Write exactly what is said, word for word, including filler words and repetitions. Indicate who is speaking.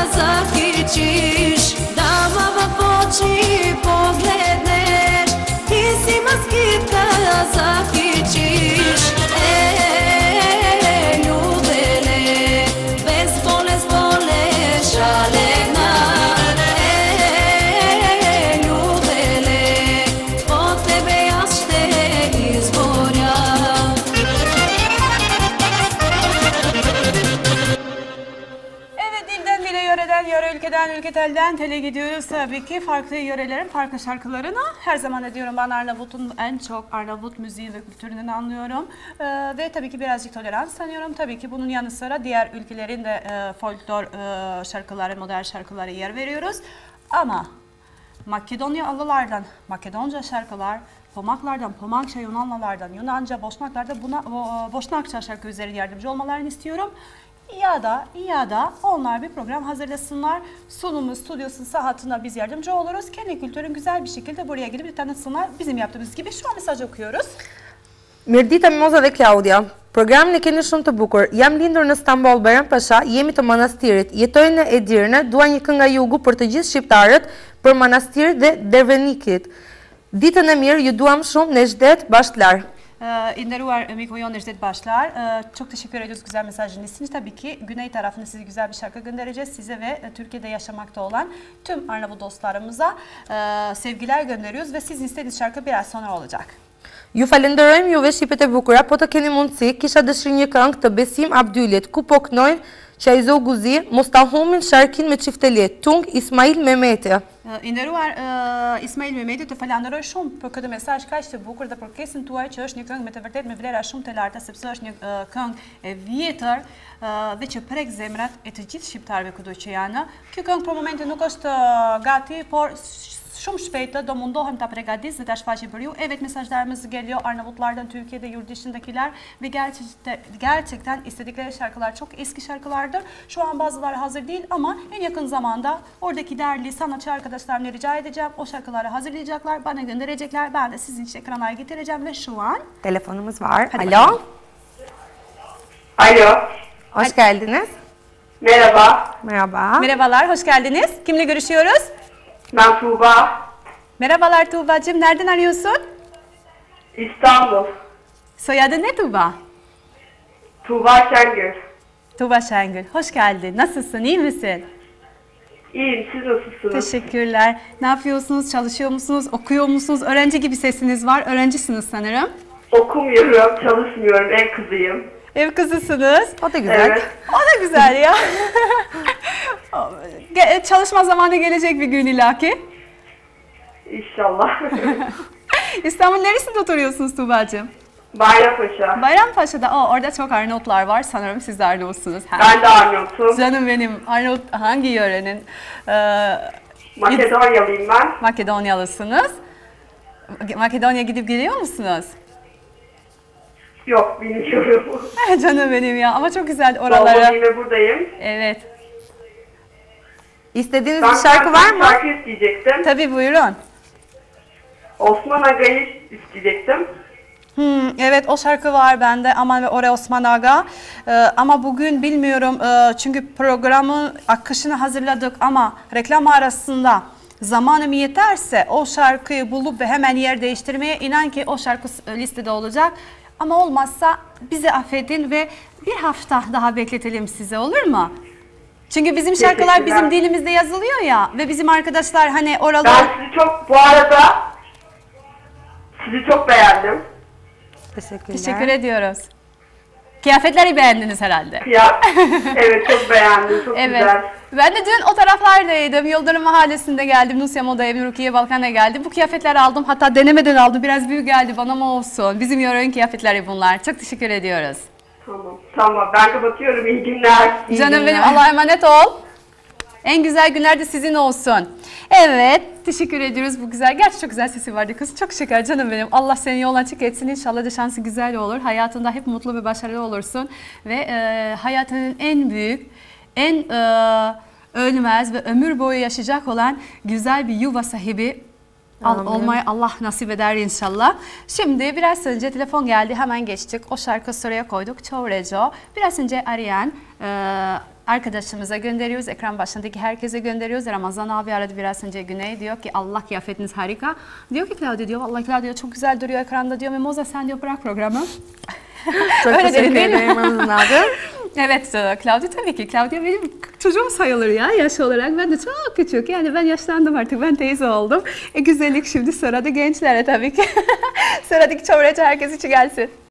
Speaker 1: zakičiš, damama poči pogledneš, ti si maskita zakičiš, e, ljubene, bez bole zbole šalena, e, ljubene, po tebe ja šte izborja.
Speaker 2: Yöreden, yöre ülkeden, ülketelden tele gidiyoruz tabii ki farklı yörelerin farklı şarkılarına. Her zaman da diyorum ben Arnavut'un en çok Arnavut müziği ve kültürünü anlıyorum. Ee, ve tabii ki birazcık tolerans sanıyorum. Tabii ki bunun yanı sıra diğer ülkelerin de e, folklor e, şarkıları, modern şarkılara yer veriyoruz. Ama Makedonyalılardan Makedonca şarkılar, Pomaklardan, Pomakça, Yunanlılardan, Yunanca, Boşnaklardan buna o, Boşnakça şarkı üzerine yardımcı olmalarını istiyorum. Ya da ya da onlar bir program hazırlasınlar. Sunumu, stüdyosu, saatine biz yardımcı oluruz. Kendi kültürün güzel bir şekilde buraya gidip tanıtsınlar. Bizim yaptığımız gibi şu an mesaj okuyoruz.
Speaker 3: Mirëdita Mimoza dhe Claudia. Programin e keni shumë të bukur. Jam lindur në Stamboll, Bayrampaşa, jemi të manastirit. Jetoj në Edirne, dua një këngë nga jugu për të gjithë shqiptarët, për manastirit dhe Dervenikit. Ditën e mirë, ju duam shumë, Necdet Başlar.
Speaker 2: Ee, İnderuvar Mikoyon Necdet Başlar. Ee, çok teşekkür ediyoruz güzel mesajın için. Tabii ki Güney tarafında size güzel bir şarkı göndereceğiz. Size ve e, Türkiye'de yaşamakta olan tüm Arnavut dostlarımıza e, sevgiler gönderiyoruz ve sizin istediğiniz şarkı biraz sonra olacak.
Speaker 3: Ju falenderojmë juve shqipet e bukura, po të keni mundësi, kisha dëshirë një këngë të Besim Abdylit, ku po kënojnë Qajzo Guzi, mos ta humbin sharkin me çiftelet, Tung Ismail Mehmeti.
Speaker 2: I nderuar uh, Ismail Mehmeti, të falenderoj shumë për këtë mesazh kaq të bukur dhe për kërkesën tuaj që është një këngë me të vërtetë me vlera shumë të larta, sepse është një uh, këngë e vjetër uh, dhe që prek zemrat e të gjithë shqiptarëve kudo që janë. Kjo këngë për momentin nuk është uh, gati, por shumë shpejtë do mundohem ta pregadis dhe ta shfaqim për ju. Evet, mesajlarımız geliyor Arnavutlardan, Türkiye'de, yurt dışındakiler ve gerçekten, gerçekten istedikleri şarkılar çok eski şarkılardır. Şu an bazıları hazır değil ama en yakın zamanda oradaki değerli sanatçı arkadaşlarımla rica edeceğim. O şarkıları hazırlayacaklar, bana gönderecekler. Ben de sizin için ekranlara getireceğim ve şu an...
Speaker 3: Telefonumuz var.
Speaker 2: Hadi
Speaker 3: Alo.
Speaker 2: bakalım.
Speaker 4: Alo.
Speaker 3: Hoş geldiniz.
Speaker 4: Merhaba.
Speaker 3: Merhaba.
Speaker 2: Merhabalar, hoş geldiniz. Kimle görüşüyoruz?
Speaker 4: Ben Tuğba.
Speaker 2: Merhabalar Tuğba'cığım, nereden arıyorsun?
Speaker 4: İstanbul.
Speaker 2: Soyadın ne Tuğba?
Speaker 4: Tuğba Şengül.
Speaker 2: Tuğba Şengül, hoş geldin. Nasılsın, iyi misin?
Speaker 4: İyiyim, siz nasılsınız?
Speaker 2: Teşekkürler. Ne yapıyorsunuz, çalışıyor musunuz, okuyor musunuz? Öğrenci gibi sesiniz var, öğrencisiniz sanırım.
Speaker 4: Okumuyorum, çalışmıyorum, ev kızıyım.
Speaker 2: Ev kızısınız.
Speaker 3: O da güzel.
Speaker 4: Evet.
Speaker 2: O da güzel ya. Ge- Çalışma zamanı gelecek bir gün illaki.
Speaker 4: İnşallah.
Speaker 2: İstanbul neresinde oturuyorsunuz Tuğba'cığım?
Speaker 4: Bayrampaşa.
Speaker 2: Bayrampaşa'da. O, orada çok Arnavutlar var. Sanırım siz de Arnavutsunuz. Ha.
Speaker 4: Ben de Arnavut'um.
Speaker 2: Canım benim. Arnavut hangi yörenin? Ee,
Speaker 4: Makedonyalıyım ben.
Speaker 2: Makedonyalısınız. Makedonya gidip geliyor musunuz?
Speaker 4: Yok, bilmiyorum.
Speaker 2: Canım benim ya, ama çok güzel oralara.
Speaker 4: Doğmalıyım ve buradayım.
Speaker 2: Evet.
Speaker 3: İstediğiniz
Speaker 4: Ben
Speaker 3: bir şarkı var mı?
Speaker 4: şarkı isteyecektim.
Speaker 2: Tabii, buyurun.
Speaker 4: Osman Aga'yı isteyecektim.
Speaker 2: Hmm, evet, o şarkı var bende, Aman ve Ore Osman Aga. Ee, ama bugün bilmiyorum e, çünkü programın akışını hazırladık ama reklam arasında zamanım yeterse o şarkıyı bulup ve hemen yer değiştirmeye, inan ki o şarkı listede olacak. Ama olmazsa bizi affedin ve bir hafta daha bekletelim size, olur mu? Çünkü bizim şarkılar bizim dilimizde yazılıyor ya ve bizim arkadaşlar hani oralar...
Speaker 4: Ben sizi çok, bu arada sizi çok beğendim.
Speaker 3: Teşekkürler.
Speaker 2: Teşekkür ediyoruz. Kıyafetleri beğendiniz herhalde.
Speaker 4: Ya, evet, çok beğendim, çok
Speaker 2: Evet.
Speaker 4: güzel.
Speaker 2: Ben de dün o taraflardaydım. Yıldırım Mahallesi'nde geldim. Nusya Moda'ya, Rukiye Balkan'a geldim. Bu kıyafetleri aldım. Hatta denemeden aldım. Biraz büyük geldi bana ama olsun. Bizim yörenin kıyafetleri bunlar. Çok teşekkür ediyoruz.
Speaker 4: Tamam, tamam. Ben kapatıyorum. İyi günler.
Speaker 3: İyi
Speaker 2: Canım
Speaker 3: günler.
Speaker 2: benim, Allah'a emanet ol. En güzel günler de sizin olsun. Evet, teşekkür ediyoruz bu güzel. Gerçi çok güzel sesi vardı kız. Çok şeker canım benim. Allah seni yoluna açık etsin. İnşallah da şansı güzel olur. Hayatında hep mutlu ve başarılı olursun. Ve e, hayatının en büyük, en e, ölmez ve ömür boyu yaşayacak olan güzel bir yuva sahibi Al, olmayı Allah nasip eder inşallah. Şimdi biraz önce telefon geldi, hemen geçtik. O şarkı sıraya koyduk. Ciao Reggio. Biraz önce arayan e, arkadaşımıza gönderiyoruz. Ekran başındaki herkese gönderiyoruz. Ramazan abi aradı biraz önce, Güney diyor ki Allah kıyafetiniz harika. Diyor ki Claudia diyor, vallahi Claudia çok güzel duruyor ekranda diyor. Mimoza sen diyor bırak programı.
Speaker 3: Çok
Speaker 2: Öyle
Speaker 3: teşekkür
Speaker 2: dedi, değil mi?
Speaker 3: ederim Ramazan abi.
Speaker 2: Evet Claudia tabii ki. Claudia benim çocuğum sayılır ya yaş olarak. Ben de çok küçük. Yani ben yaşlandım artık. Ben teyze oldum. E, güzellik şimdi sırada gençlere tabii ki. Sıradaki çavracı herkes için gelsin.